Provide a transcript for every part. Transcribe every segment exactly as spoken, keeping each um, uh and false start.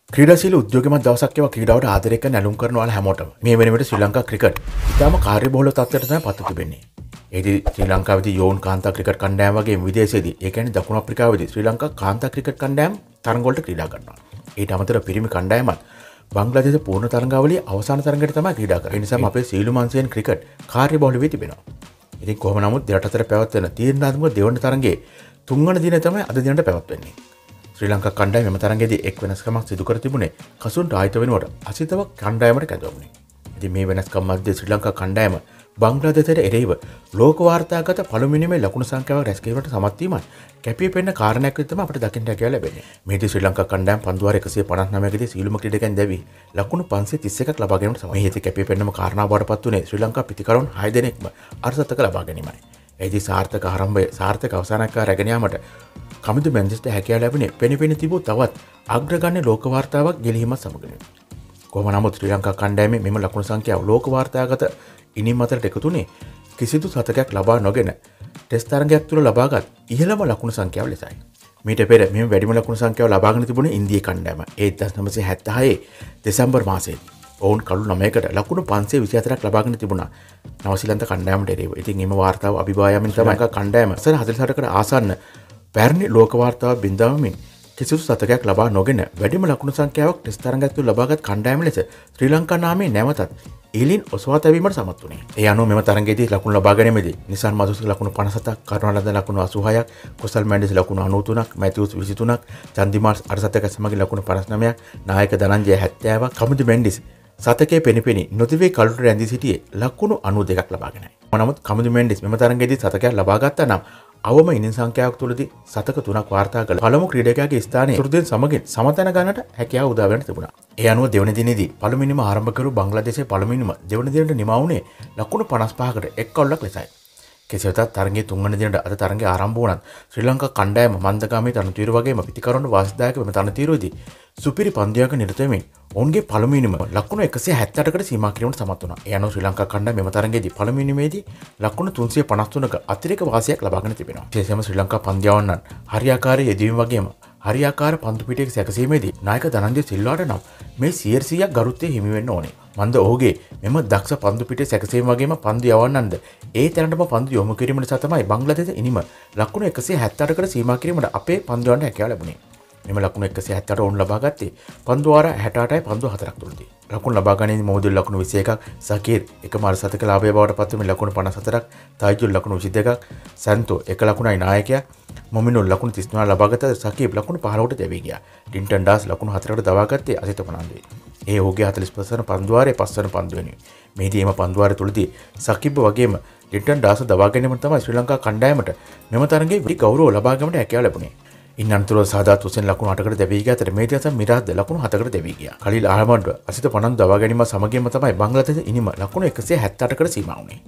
ක්‍රීඩාශීලී උද්‍යෝගිමත් දවසක් ඒවා ක්‍රීඩාවට ආදරය කරන ඇලුම් කරන ඔයාලා හැමෝටම මේ වෙනකොට ශ්‍රී ලංකා ක්‍රිකට් ඉතාම කාර්යබහුල තත්ත්වයට තමයි පත්ව තිබෙන්නේ. ඒදී ශ්‍රී ලංකාවේදී යෝන් කාන්තා ක්‍රිකට් කණ්ඩායම වගේ විදේශයේදී ඒ කියන්නේ දකුණු අප්‍රිකාවේදී ශ්‍රී ලංකා කාන්තා ක්‍රිකට් කණ්ඩායම තරඟ වලට ක්‍රීඩා කරනවා. ඊට අමතරව පිරිමි කණ්ඩායමත් බංග්ලාදේශ පූර්ණ තරඟාවලියේ අවසාන තරඟයට තමයි ක්‍රීඩා කරන්නේ. ඒ නිසාම අපේ සීළු මංසයන් ක්‍රිකට් කාර්යබහුල වී තිබෙනවා. ඉතින් කොහොම නමුත් දෙරට අතර පැවැත්වෙන තීරණාත්මක දෙවන තරඟයේ තුන්වන දිනේ තමයි අද දිනට පැවැත්වෙන්නේ. ශ්‍රී ලංකා කණ්ඩායම මෙම තරඟයේදී එක් වෙනස්කමක් සිදු කර තිබුණේ කසුන්ට ආයත වෙනුවට අසිතව කණ්ඩායමට කැඳවුණේ. ඉතින් මේ වෙනස්කම් මැද්දේ ශ්‍රී ලංකා කණ්ඩායම බංග්ලාදේශයට එරෙහිව ලෝක වාර්තාගත පළමුවෙනිම ලකුණු සංඛ්‍යාවක් රැස් කිරීමට සමත් වීමත් කැපී පෙනෙන කාරණයක් විදිහට තමයි අපිට දකින්න හැකියාව ලැබෙන්නේ. මේදී ශ්‍රී ලංකා කණ්ඩායම පන්දුවාර එකසිය පනස් නවයකදී සීලුම ක්‍රීඩකයන් දැවි ලකුණු පන්සිය තිස් එකක් ලබා ගැනීමට සමත්. මේ හේතු කැපී පෙනෙනම කාරණාව බවටපත් උනේ ශ්‍රී ලංකා පිතිකරුවන් හය දෙනෙක්ම අර්ථසතක ලබා ගැනීමයි. එදී සාර්ථක ආරම්භය සාර්ථක අවසානයක් රැගෙන යාමට කමිටු මැන්චෙස්ටර් හැකියාව ලැබුණේ පෙනිපෙනී තිබූ තවත් අග්‍රගණ්‍ය ලෝක වාර්තාවක් ගෙලීමත් සමගයි. කොහොම නමුත් ශ්‍රී ලංකා කණ්ඩායමේ මෙම ලකුණු සංඛ්‍යාව ලෝක වාර්තාගත ඉනිම් අතරට එකතුනේ කිසිදු සතකයක් ලබා නොගෙන ටෙස්ට් තරඟයක් තුළ ලබාගත් ඉහළම ලකුණු සංඛ්‍යාව ලෙසයි. මීට පෙර මෙම වැඩිම ලකුණු සංඛ්‍යාව ලබාගෙන තිබුණේ ඉන්දියා කණ්ඩායම. ඒ එක්දහස් නවසිය හැත්තෑ දෙසැම්බර් මාසයේදී ඔවුන් කළු නවයකට ලකුණු පන්සිය විසි හතරක් ලබාගෙන තිබුණා නවසීලන්ත කණ්ඩායමට එරෙහිව. ඉතින් එම වාර්තාව අභිබායමින් තමයි කණ්ඩායම සර හතළිස් අටකට ආසන්න පැරණි ලෝක වාර්තාව බිඳවමින් කිසිදු සතකයක් ලබා නොගෙන වැඩිම ලකුණු සංඛ්‍යාවක් ටෙස්ට් තරඟයක් තුළ ලබාගත් කණ්ඩායම ලෙස ශ්‍රී ලංකා නාමයේ නැවතත් ඉහළින් ඔසවා තැබීමට සමත් වුණේ. ඒ අනුව මෙම තරඟයේදී ලකුණු ලබා ගැනීමේදී නිසාන් මදුස්ක ලකුණු පනස් හතක්, කරුණාරත්න ලකුණු අසූ හයක්, කුසල් මැන්ඩිස් ලකුණු අනූ තුනක්, මැතිවුස් විසි තුනක්, චන්දිමාල් අර්සතක සමගින් ලකුණු පනස් නවයක්, නායක ධනංජය හැත්තෑවක්, කමිටු මැන්ඩිස් සතකයේ පෙනිපෙනී නොතිබී කළුට රැඳී සිටියේ ලකුණු අනූ දෙකක් ලබාගෙනයි. නමුත් කමිටු මැන්ඩිස් මෙම තරඟයේදී සතකයක් ලබා ගත්තා නම් අවම ඉනින් සංඛ්‍යාවක් තුළදී සතක තුනක් වාර්තා කළ පළමු ක්‍රීඩකයාගේ ස්ථානයේ සුරුදෙන් සමගින් සමතැන ගන්නට හැකියාව උදා වෙන තිබුණා. ඒ අනුව දෙවන දිනේදී පළමුවෙනිම ආරම්භ කරු බංග්ලාදේශයේ පළමුවෙනිම දෙවන දිනට නිමා වුණේ ලකුණු පනස් පහකට එක් කවුලක් ලෙසයි. කෙසේ වෙතත් තරගයේ තුන්වන දිනට අද තරගය ආරම්භ වුණත් ශ්‍රී ලංකා කණ්ඩායම මන්දගාමී තනතුරු වගේම පිටිකරුණු වාසිදායක වෙන තනතුරුවේදී සුපිරි පන්දුයක නිරත වෙමින් ඔවුන්ගේ පළමුවෙනිම ලකුණු එකසිය හැත්තෑ අටකට සීමා කිරීමට සමත් වුණා. ඒ අනුව ශ්‍රී ලංකා කණ්ඩායම මෙම තරගයේදී පළමුවෙනිමේදී ලකුණු තුන්සිය පනස් තුනක අතිරේක වාසියක් ලබාගෙන තිබෙනවා. විශේෂයෙන්ම ශ්‍රී ලංකා පන්දියාවන්නන් හරියාකාරී යෙදවීම වගේම හරියාකාර පන්දු පිටියක සැකසීමේදී නායක ධනංජය සිල්වාට නම් මේ සියයට සීයක් ගරුත්වය හිමි වෙන්න ඕනේ. මන්ද ඔහුගේ මෙම දක්ෂ පන්දු පිටියේ සැකසීම වගේම පන්දු යවන්නන්ද ඒ තැනටම පන්දු යොමු කිරීම නිසා තමයි බංග්ලාදේශ ඉනිම ලකුණු එකසිය හැත්තෑ අටකට සීමා කිරීමට අපේ පන්දු යවන්න හැකියාව ලැබුණේ. මෙම ලකුණු එකසිය හැත්තෑ අට ඔවුන් ලබා ගත්තේ පන්දු වාර හැට අටයි පන්දු හතරක් තුළදී. ලකුණු ලබා ගැනීම මොහොදුල් ලකුණු විසි එකක්, සකීර් එකම අර්ධශතක ලාභය බවට පත් වෙමින් ලකුණු පනස් හතරක්, තායිජුල් ලකුණු විසි දෙකක්, සැන්තෝ එක ලකුණයි නායකයා, මොමිනුල් ලකුණු තිස් නවයක් ලබාගත සකීබ් ලකුණු පහළොවට දැවී ගියා. ඩින්ටන් ඩාස් ලකුණු හතරකට දවා ගත්තේ අසිත පනන්දුයි. ඒ ඔහුගේ හතළිස් පහ වන පන්දුවාරයේ පස් වන පන්දු වෙනුයි. මෙහිදී එම පන්දුවාරය තුළදී සකීබ් වගේම ඩින්ටන් ඩාස් දවා ගැනීම තමයි ශ්‍රී ලංකා කණ්ඩායමට මෙම තරගයේ වැඩි ගෞරව ලබා ගැනීමට හැකියාව ලැබුණේ. ඉන් අනතුරුව සාදාත් හුසේන් ලකුණු අටකට දැවී ගිය අතර මේදී අසම් මිරාද්ද ලකුණු හතකට දැවී ගියා. කලිල් අහමඩ් අසිත පනන්දු දවා ගැනීම සමගින්ම තමයි බංග්ලාදේශ ඉනිම ලකුණු එකසිය හැත්තෑ අටකට සීමා වුණේ.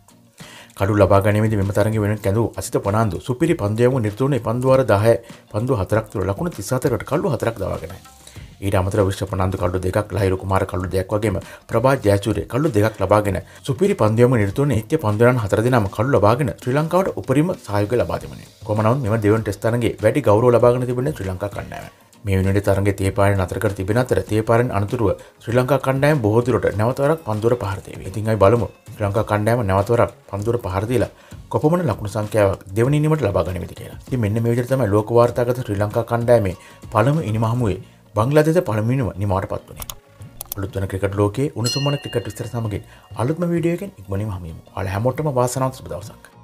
කඩු ලබා ගැනීමේදී මෙම තරගයේ වෙනුවෙන් කැඳවූ අසිත පනන්දු සුපිරි පන්දුයම නිර්තුණේ පන්දු වාර දහය පන්දු හතරක් තුළ ලකුණු තිස් හතරකට කළු හතරක් දවාගෙනයි. ඊට අමතරව විශ්ව පනන්දු කළු දෙකක්, ලහිරු කුමාර කළු දෙකක් වගේම ප්‍රභා ජයසූරිය කළු දෙකක් ලබාගෙන සුපිරි පන්දුයම නිර්තුණේ නිත්‍ය පන්දුරන් හතර දෙනාම කළු ලබාගෙන ශ්‍රී ලංකාවට උපරිම සහයෝගය ලබා දෙමිනේ. කොහොම නමුත් මෙම දෙවන ටෙස්ට් තරගයේ වැඩි ගෞරව ලබාගෙන තිබෙන ශ්‍රී ලංකා කණ්ඩායම. මේ වෙනුවට තරගයේ තේපාරෙන් නතර කර තිබෙන අතර තේපාරෙන් අනතුරුව ශ්‍රී ලංකා කණ්ඩායම බොහෝ දුරට නැවතවරක් පන්දුර පහර දෙවි. ඉතින් අපි බලමු ශ්‍රී ලංකා කණ්ඩායම නැවතවරක් පන්දුර පහර දීලා කොපමණ ලකුණු සංඛ්‍යාවක් දෙවනි ඉනිමට ලබා ගනිමද කියලා. ඉතින් මෙන්න මේ විදිහට තමයි ලෝක වාර්තාගත ශ්‍රී ලංකා කණ්ඩායමේ පළමු ඉනිම හමුවේ බංග්ලාදේශ පළමුවෙනිම නිමාවට පත් වුණේ. අලුත් වෙන ක්‍රිකට් ලෝකයේ උණුසුම් වන ක්‍රිකට් විස්තර සමගින් අලුත්ම වීඩියෝ එකකින් ඉක්මනින්ම හමු වෙමු. ඔයාලා හැමෝටම වාසනාවන්ත සුබ දවසක්.